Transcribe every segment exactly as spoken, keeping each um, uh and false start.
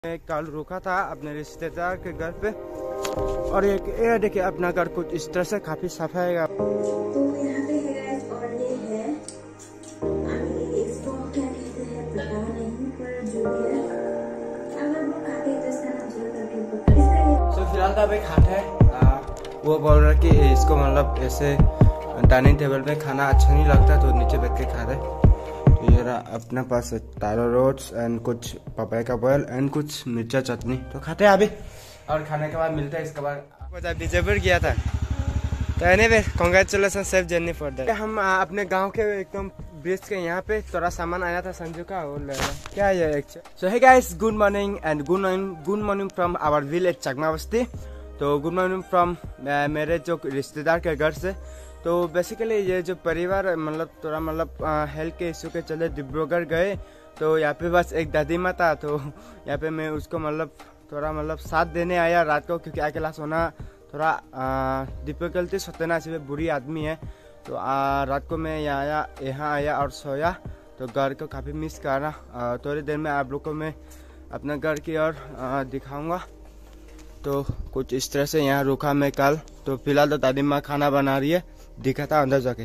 मैं कल रुका था अपने रिश्तेदार के घर पे और एक ये देखिए अपना घर कुछ इस तरह से काफी सफा है। तो यहाँ पे है गाइस और ये है अभी इसको क्या कहते हैं पता नहीं पर जो भी है अगर वो खाते तो इसका नाम जरूर करके बताओ। इसका तो फिलहाल तो अभी खाते हैं। वो बोल रहा कि इसको मतलब ऐसे डाइनिंग टेबल पे खाना अच्छा नहीं लगता तो नीचे बैठ के खा रहे। ये रहा अपने पास तारो रोट्स एंड कुछ पपाया का बॉयल एंड कुछ मिर्चा चटनी तो खाते हैं अभी और खाने के बाद मिलते हैं। इसके बाद विजयपुर गया था तो anyway congratulation safe journey for that. हम आ, अपने गांव के एकदम ब्रिज के यहाँ पे थोड़ा सामान आया था संजू का वो ले रहा क्या है actually. So hey guys good morning and good morning good morning from our village Chakma Basti. तो गुड मॉर्निंग फ्रॉम मेरे जो रिश्तेदार के घर से। तो बेसिकली ये जो परिवार मतलब थोड़ा मतलब हेल्थ के इशू के चले डिब्रूगढ़ गए तो यहाँ पे बस एक दादी माँ था तो यहाँ पे मैं उसको मतलब थोड़ा मतलब साथ देने आया रात को क्योंकि अकेला सोना थोड़ा डिफिकल्टी सोते ना सिर्फ बुरी आदमी है। तो आ, रात को मैं यहाँ आया यहाँ आया और सोया तो घर को काफ़ी मिस कर रहा। थोड़ी देर में आप लोग को मैं अपना घर की ओर दिखाऊंगा। तो कुछ इस तरह से यहाँ रुका मैं कल। तो फिलहाल तो दादी माँ खाना बना रही है दिखा था अंदर जाके।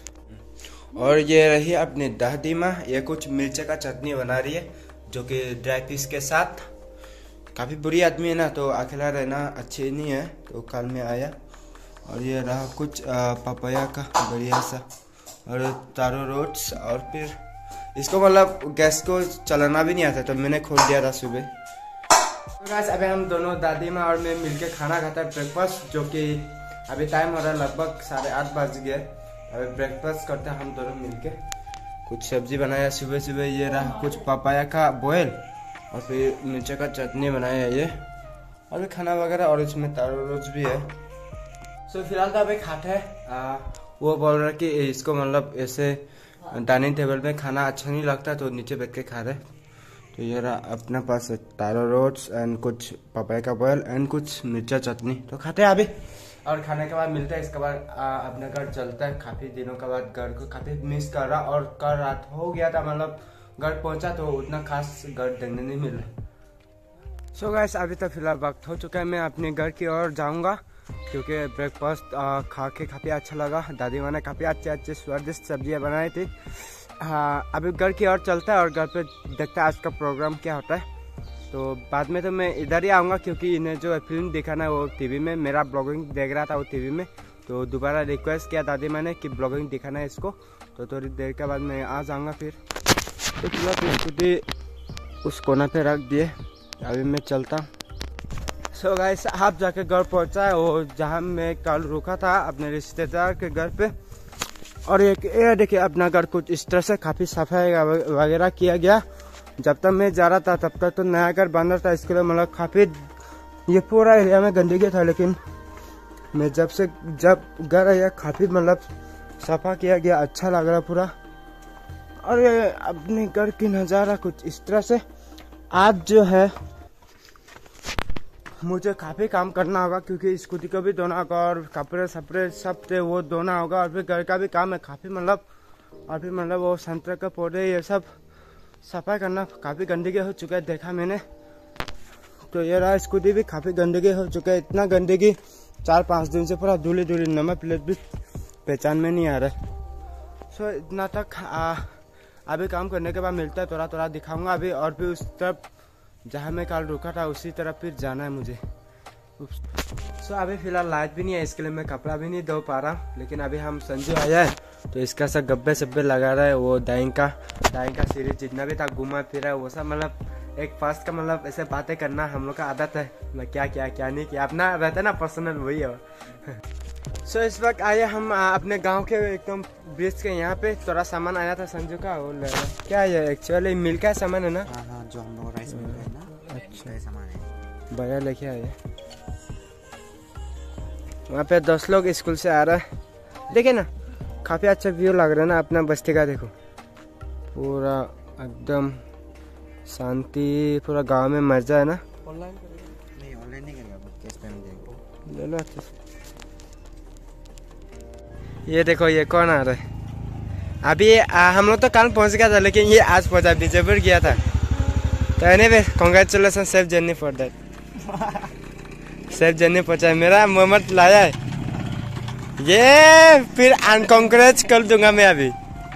और ये रही अपनी दादी माँ ये कुछ मिर्च का चटनी बना रही है जो कि ड्राई पीस के साथ। काफ़ी बुरी आदमी है ना तो अकेला रहना अच्छे नहीं है तो कल में आया। और ये रहा कुछ पपाया का बढ़िया सा और तारो रोट्स और फिर इसको मतलब गैस को चलाना भी नहीं आता तो मैंने खोल दिया था सुबह। तो गाइस अभी हम दोनों दादी माँ और मैं मिलके खाना खाता है ब्रेकफास्ट जो कि अभी टाइम हो रहा है लगभग साढ़े आठ बज गए। अभी ब्रेकफास्ट करते हैं हम दोनों मिलके। कुछ सब्जी बनाया सुबह सुबह ये रहा कुछ पपाया का बॉयल और फिर मिर्च का चटनी बनाया ये और भी खाना वगैरह और इसमें तारो रोज भी है। सो फिलहाल तो अभी खाते हैं। वो बोल रहा कि इसको मतलब ऐसे डाइनिंग टेबल पे खाना अच्छा नहीं लगता तो नीचे बैठ के खा रहे। तो ये रहा अपने पास तारो रोट्स एंड कुछ पपाया का बॉयल एंड कुछ मिर्चा चटनी तो खाते हैं अभी और खाने के बाद मिलते हैं। इसके बाद अपने घर चलता है। काफ़ी दिनों के बाद घर को काफ़ी मिस कर रहा और कल रात हो गया था मतलब घर पहुंचा तो उतना खास घर देखने नहीं मिला। सो गाइस अभी तक फिलहाल वक्त हो चुका है मैं अपने घर की ओर जाऊंगा क्योंकि ब्रेकफास्ट खा के काफ़ी अच्छा लगा। दादी माँ ने काफ़ी अच्छे अच्छे स्वादिष्ट सब्जियां बनाई थी। हाँ अभी घर की ओर चलता है और घर पे देखता है आज का प्रोग्राम क्या होता है। तो बाद में तो मैं इधर ही आऊँगा क्योंकि इन्हें जो फिल्म दिखाना है वो टीवी में मेरा ब्लॉगिंग देख रहा था वो टीवी में। तो दोबारा रिक्वेस्ट किया दादी माँ ने कि ब्लॉगिंग दिखाना है इसको तो थोड़ी देर के बाद मैं आ जाऊँगा फिर। तो फिलहाल स्कूटी उस कोना पे रख दिए अभी मैं चलता। सो गाइस आप जाके घर पहुँचा है वो जहाँ मैं कल रुका था अपने रिश्तेदार के घर पे। और एक ये देखिए अपना घर कुछ इस तरह से काफ़ी सफाई वगैरह किया गया। जब तक मैं जा रहा था तब तक तो नया घर बन रहा था इसके लिए मतलब काफ़ी ये पूरा एरिया में गंदगी था। लेकिन मैं जब से जब घर आया काफ़ी मतलब सफा किया गया अच्छा लग रहा पूरा। और ये अपने घर की नज़ारा कुछ इस तरह से। आज जो है मुझे काफ़ी काम करना होगा क्योंकि स्कूटी को भी धोना होगा और कपड़े सपड़े सब थे वो धोना होगा और फिर घर का भी काम है काफ़ी मतलब। और फिर मतलब वो संतरे के पौधे ये सब सफाई करना काफ़ी गंदगी हो चुका है देखा मैंने। तो ये रहा स्कूटी भी काफ़ी गंदगी हो चुका है इतना गंदगी चार पाँच दिन से पूरा धूली धूली नंबर प्लेट भी पहचान में नहीं आ रहा। सो इतना तक आ, अभी काम करने के बाद मिलता है थोड़ा थोड़ा दिखाऊंगा अभी। और फिर उस तरफ जहाँ मैं कल रुका था उसी तरफ फिर जाना है मुझे। सो अभी फिलहाल लाइट भी नहीं है इसके लिए मैं कपड़ा भी नहीं धो पा रहा। लेकिन अभी हम संजू आया है तो इसका सब गब्बे सब्बे लगा रहा है वो दाइन का दाइन का सीरीज जितना भी था घुमा फिरा वो सब मतलब एक फास्ट का मतलब ऐसे बातें करना हम लोग का आदत है। मैं क्या क्या क्या नहीं किया अपना रहता है ना पर्सनल वही है। सो so, इस वक्त आए हम अपने गांव के एकदम ब्रिज के यहाँ पे थोड़ा सामान आया था संजू का वो ले रहा क्या है एक्चुअली मिल का सामान है ना। हाँ हाँ जो हम लोग राइस मिल रहा है ना अच्छा सामान है बढ़िया लेके आए। वहाँ पे दस लोग स्कूल से आ रहा है देखिए ना काफ़ी अच्छा व्यू लग रहा है ना अपना बस्ती का। देखो पूरा एकदम शांति पूरा गांव में मजा है ना। ऑनलाइन नहीं ऑनलाइन नहीं करेगा कैश पेमेंट देंगे ले लो अच्छे से। ये देखो ये कौन आ रहा है अभी आ, हम लोग तो कल पहुंच गया था लेकिन ये आज पहुंचा विजयपुर गया था तो anyway congratulation safe journey for that. Safe journey पहुंचा मेरा मोमेंट लाया है ये, फिर अनकॉन्ग्रेच कर दूंगा मैं अभी।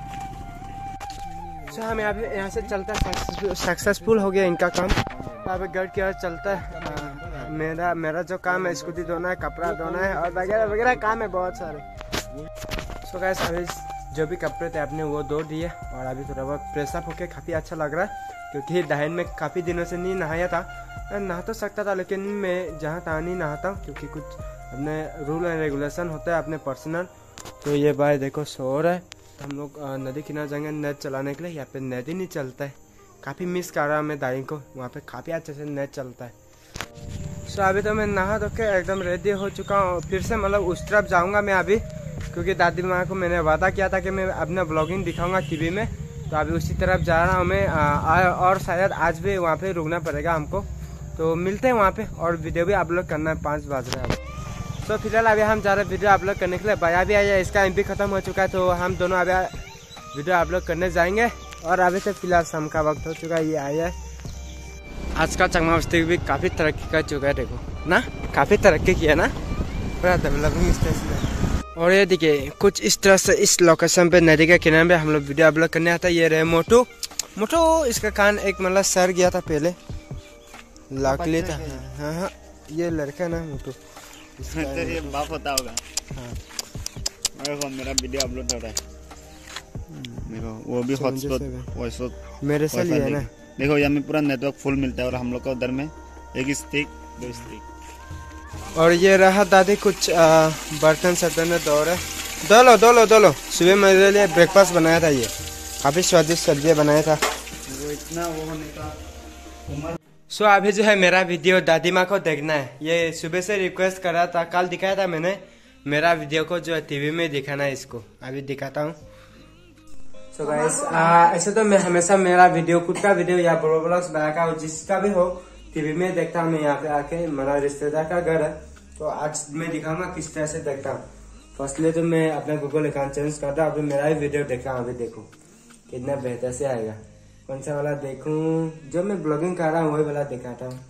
सो हमें अभी यहाँ से चलता है, सक्सेसफुल हो गया इनका काम। अभी घर की ओर चलता है। आ, मेरा मेरा जो काम है स्कूटी धोना है, कपड़ा धोना है और वगैरह वगैरह काम है बहुत सारे। सो गाइस अभी जो भी कपड़े थे आपने वो धो दिए और अभी थोड़ा बहुत फ्रेश अप होके काफ़ी अच्छा लग रहा है, क्योंकि दाहिन में काफ़ी दिनों से नहीं नहाया था। नहा तो सकता था लेकिन मैं जहाँ तहाँ नहीं नहाता हूँ, क्योंकि कुछ अपने रूल एंड रेगुलेशन होता है अपने पर्सनल। तो ये भाई देखो सो रहा है। हम लोग नदी किनारे जाएंगे नेट चलाने के लिए। यहाँ पे नेट ही नहीं चलता है, काफ़ी मिस कर रहा हूँ मैं दाई को। वहाँ पे काफ़ी अच्छे से नेट चलता है। सो अभी तो मैं नहा धो के एकदम रेडी हो चुका हूँ। फिर से मतलब उस तरफ जाऊँगा मैं अभी, क्योंकि दादी माँ को मैंने वादा किया था कि मैं अपना ब्लॉगिंग दिखाऊँगा टीवी में। तो अभी उसी तरफ जा रहा हूँ मैं। और शायद आज भी वहाँ पे रुकना पड़ेगा हमको। तो मिलते हैं वहाँ पे और वीडियो भी अपलोड करना है, पाँच बज रहे हैं अब। तो फिलहाल अभी हम जा रहे हैं वीडियो अपलोड करने के लिए। भैया भी आया, इसका एम पी खत्म हो चुका है, तो हम दोनों अभी वीडियो अपलोड करने जाएंगे। और अभी से फिलहाल शाम का वक्त हो चुका है, ये आया है। आज का चकमा बस्ती भी काफ़ी तरक्की कर चुका है, देखो ना, काफ़ी तरक्की किया ना, पूरा डेवलपिंग स्टेज में। और ये देखिए कुछ इस तरह से इस लोकेशन पे नदी के किनारे पे हम लोग वीडियो अपलोड करने आता है। ये रहे मोटू। मोटू इसका कान एक मतलब सर गया था पहले, लाकली था। हाँ हाँ ये लड़का ना मोटू, ये बाप होता होगा। हाँ देखो मेरा वीडियो अपलोड हो रहा है, देखो वो भी हॉटस्पॉट वॉइस मेरे से लिया ना। देखो यहाँ में पूरा नेटवर्क फुल मिलता है और हम लोग का उधर में एक स्टिक दो स्टिक। और ये रहा दादी कुछ बर्तन सर्तन धो रहे। धो लो धो लो धो लो। सुबह मेरे लिए ब्रेकफास्ट बनाया था, ये काफ़ी स्वादिष्ट सब्जी बनाया था। वो इतना वो होने का। सो अभी जो है मेरा वीडियो दादी माँ को देखना है। ये सुबह से रिक्वेस्ट कर रहा था, कल दिखाया था मैंने। मेरा वीडियो को जो है टीवी में दिखाना है, इसको अभी दिखाता हूँ। सो गाइस ऐसे तो मैं हमेशा मेरा वीडियो खुद का वीडियो या ब्लॉग्स बना का जिसका भी हो टीवी में देखता हूँ। मैं यहाँ पे आके मेरा रिश्तेदार का घर है, तो आज मैं दिखाऊंगा किस तरह से देखता हूँ। फर्स्टली तो मैं अपना गूगल अकाउंट चेंज करता हूँ, अभी मेरा ही वीडियो देखा हूँ। अभी देखो कितना बेहतर से आएगा। कौन सा वाला देखूं? जो मैं ब्लॉगिंग कर रहा हूँ वही वाला दिखाता हूँ।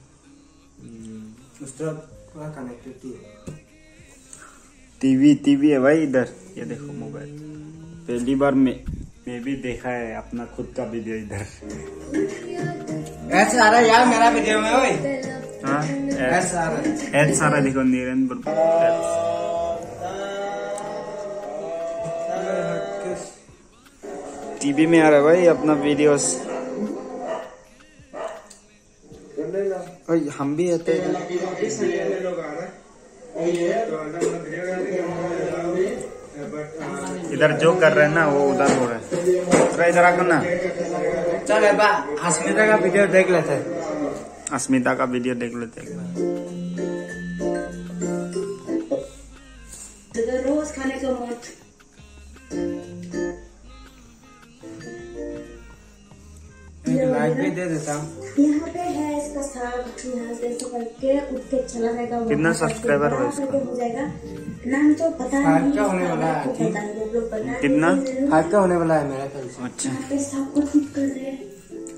उस तरह पूरा कनेक्टेड है। टीवी टीवी है भाई इधर, ये देखो मोबाइल। पहली बार मैं मैं भी देखा है अपना खुद का वीडियो इधर। ऐसा आ रहा है यार मेरा वीडियो में। ओए हाँ ऐसा आ रहा है, ऐसा आ रहा है, देखो नीरन टीवी में आ रहा है भाई अपना वीडियोस। हम भी आते हैं इधर, जो कर रहे हैं ना वो उधर हो रहा है। इधर आकर ना चल अस्मिता का वीडियो देख लेते हैं। अस्मिता का वीडियो देख लेते हैं। रोज खाने का मत। लाइक भी दे देता हूँ। यहाँ पे है इसका साग, यहाँ से ऐसे करके उठ के चला जाएगा। कितना सब्सक्राइबर हो इसका? हो जाएगा नाम तो पता नहीं, क्या होने वाला है? पता नहीं वो लोग बता। कितना फाइव का होने वाला है मेरा ख्याल से। अच्छा यहाँ पे सब कुछ ठीक कर रहे हैं।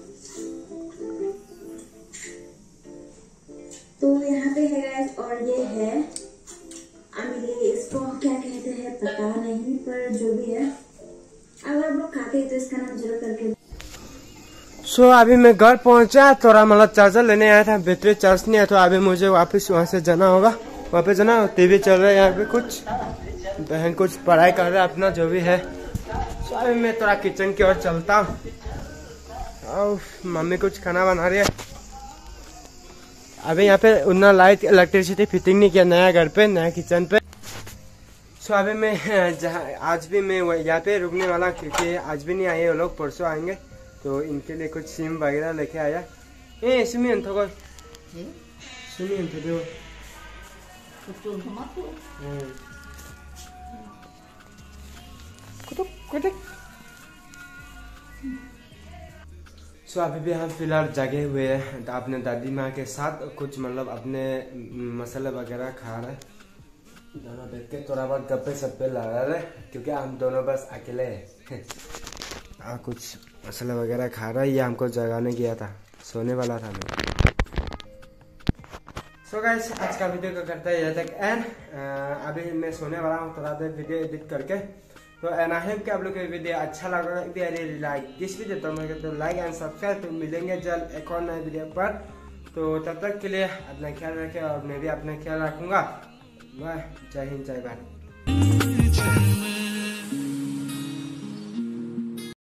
तो यहाँ पे है गाइस, और ये है अमीरी। इसको क्या कहते हैं पता नहीं, पर जो भी है अगर आप लोग खाते हैं तो इसका नाम जरूर करके। सो so, अभी मैं घर पहुंचा, थोड़ा मतलब चार्जर लेने आया था, बैटरी चार्ज नहीं है, तो अभी मुझे वापस वहां से जाना होगा। वहाँ पे जाना, टीवी चल रहा है यहाँ पे। कुछ बहन कुछ पढ़ाई कर रहा है अपना जो भी है। सो so, अभी मैं थोड़ा किचन की ओर चलता हूँ और मम्मी कुछ खाना बना रही है। अभी यहाँ पे उतना लाइट इलेक्ट्रिसिटी फिटिंग नहीं किया नया घर पे, नया किचन पे। सो so, अभी मैं जहाँ आज भी मैं यहाँ पे रुकने वाला, क्योंकि आज भी नहीं आए वो लोग, परसों आएंगे। तो इनके लिए कुछ सिम वगैरह लेके आया। ए सिमी अंत को सिमी अंत दो। कुटुक कुटुक। सो अभी भी हम फिलहाल जगे हुए हैं अपने दादी माँ के साथ, कुछ मतलब अपने मसाले वगैरह खा रहे, दोनों बैठ के थोड़ा बहुत गप्पे सप्पे लगा रहे, क्योंकि हम दोनों बस अकेले हैं। आ, कुछ मसाला वगैरह खा रहा है, ये हमको जगाने गया था। सोने वाला था मैं। सो गाइस आज का वीडियो को करते हैं यहाँ तक एंड अभी मैं सोने वाला हूँ थोड़ा देर वीडियो एडिट करके। तो एंड आई होप कि आप लोग को वीडियो अच्छा लगा। If you really like this video तो मैं कहता हूँ लाइक एंड सब्सक्राइब। तो मिलेंगे जल्द एक और नए वीडियो पर। तो तब तक के लिए अपना ख्याल रखें और मैं भी अपना ख्याल रखूंगा। बाय, जय हिंद, जय भारत।